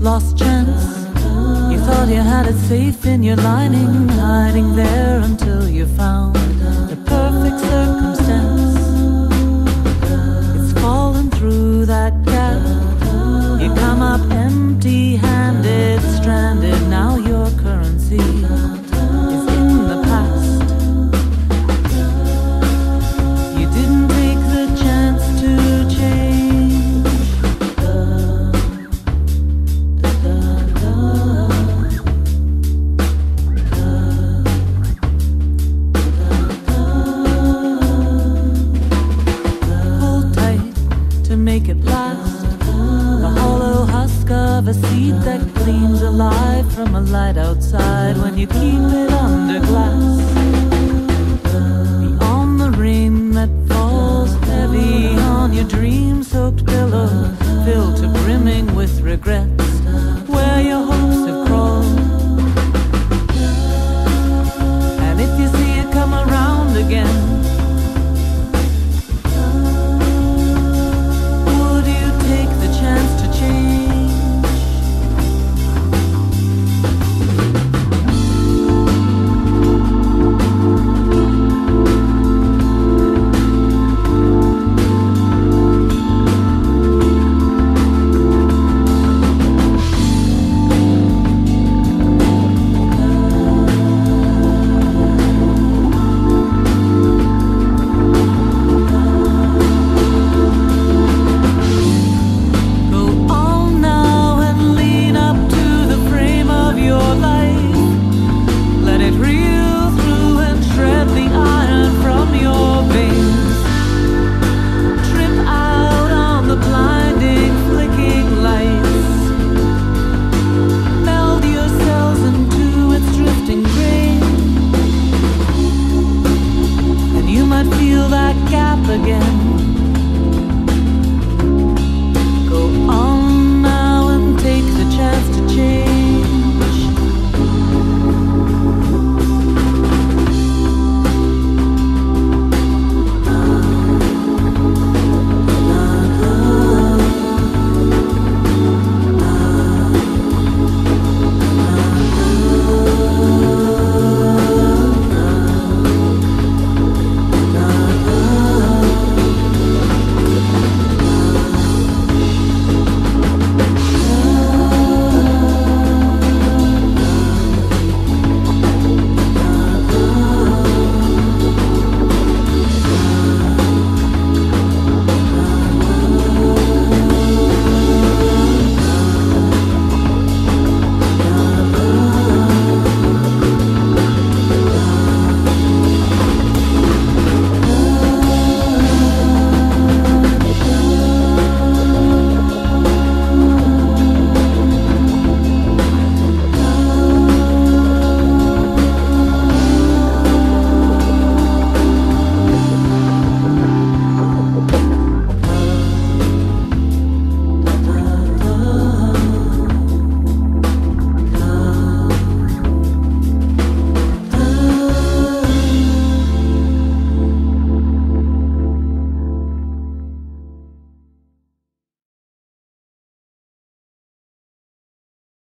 lost chance. You thought you had it safe in your lining, hiding there until you found the perfect circumstance. It's fallen through that gap. You come up empty-handed, stranded. Now your currency is in the past. You didn't take the chance to change. Hold tight to make it last. The hollow husk of a seed that gleams alive from a light outside when you keep it under glass. Beyond the rain that falls heavy on your dream-soaked pillow, filled to brimming with regret.